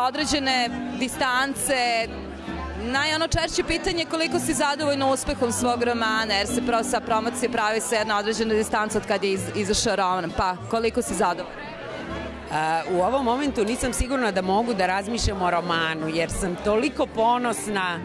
sa određene distance. Češće pitanje je koliko si zadovoljna uspehom svog romana, jer se sa promocije pravi se jedna određena distanca od kad je izašao roman, pa koliko si zadovoljna? U ovom momentu nisam sigurna da mogu da razmišljam o romanu, jer sam toliko ponosna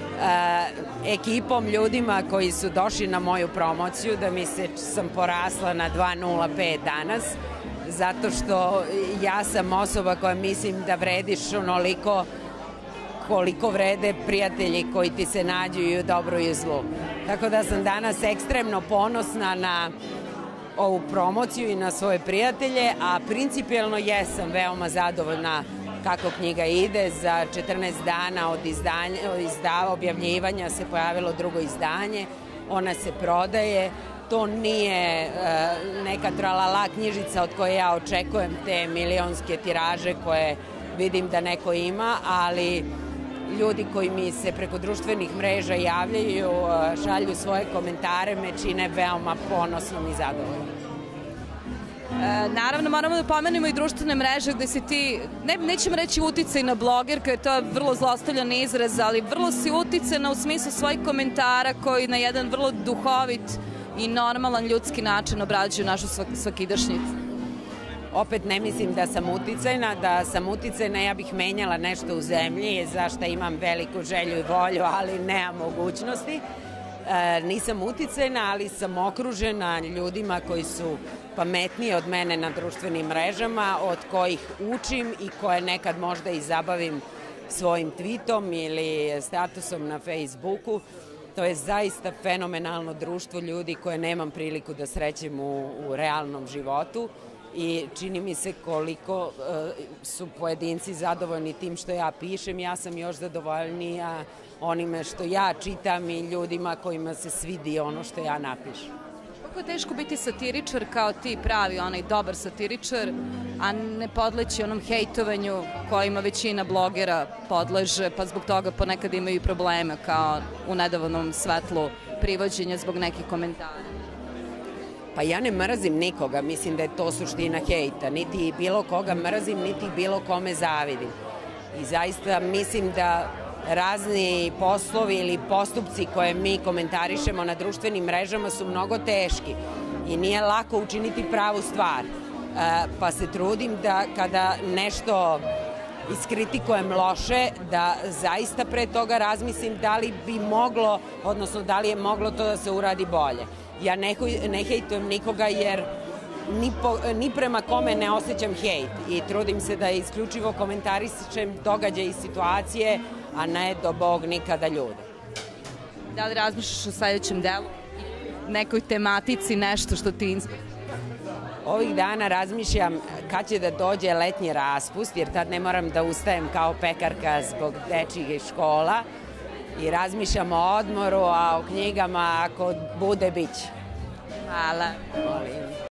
ekipom ljudima koji su došli na moju promociju da sam porasla na 2,05 danas, zato što ja sam osoba koja mislim da vrediš onoliko koliko vrede prijatelji koji ti se nađu i u dobru i u zlu. Tako da sam danas ekstremno ponosna na ovu promociju i na svoje prijatelje, a principijelno jesam veoma zadovoljna kako knjiga ide. Za 14 dana od objavljivanja se pojavilo drugo izdanje, ona se prodaje. To nije neka tralala knjižica od koje ja očekujem te milionske tiraže koje vidim da neko ima, ali ljudi koji mi se preko društvenih mreža javljaju, šalju svoje komentare, me čine veoma ponosnom i zadovoljnom. Naravno, moramo da pomenemo i društvene mreže gde si ti, nećemo reći uticajna blogerka, jer to je vrlo zlostavljan izraz, ali vrlo si uticajna u smislu svojih komentara koji na jedan vrlo duhovit i normalan ljudski način obrađuju našu svakidašnjicu. Opet ne mislim da sam uticajna, da sam uticajna ja bih menjala nešto u zemlji, za što imam veliku želju i volju, ali nemam mogućnosti. Nisam uticajna, ali sam okružena ljudima koji su pametniji od mene na društvenim mrežama, od kojih učim i koje nekad možda i zabavim svojim tweetom ili statusom na Facebooku. To je zaista fenomenalno društvo ljudi koje nemam priliku da srećem u realnom životu. I čini mi se koliko su pojedinci zadovoljni tim što ja pišem, ja sam još zadovoljnija onime što ja čitam i ljudima kojima se svidi ono što ja napišem. Kako je teško biti satiričar kao ti pravi, onaj dobar satiričar, a ne podleći onom hejtovanju kojima većina blogera podleže, pa zbog toga ponekad imaju probleme kao u nedavnom svetlu privođenja zbog nekih komentara? Pa ja ne mrzim nikoga, mislim da je to suština hejta, niti bilo koga mrzim, niti bilo kome zavidim. I zaista mislim da razni poslovi ili postupci koje mi komentarišemo na društvenim mrežama su mnogo teški i nije lako učiniti pravu stvar. Pa se trudim da kada nešto iskritikujem loše, da zaista pre toga razmislim da li bi moglo, odnosno da li je moglo to da se uradi bolje. Ja ne hejtujem nikoga jer ni prema kome ne osjećam hejt i trudim se da isključivo komentarišem događaje i situacije, a ne do Bog nikada ljude. Da li razmišljaš o sledećem delu? Nekoj tematici, nešto što ti inspira? Ovih dana razmišljam kad će da dođe letnji raspust, jer tad ne moram da ustajem kao pekarka zbog dečjih škola. I razmišljam o odmoru, a o knjigama ako bude biće. Hvala. Molim.